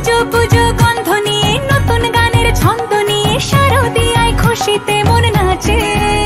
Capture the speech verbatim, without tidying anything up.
পুজো পুজো গন্ধ নিয়ে, নতুন গানের ছন্দ নিয়ে, শারদিয়ায় খুশিতে মন নাচে।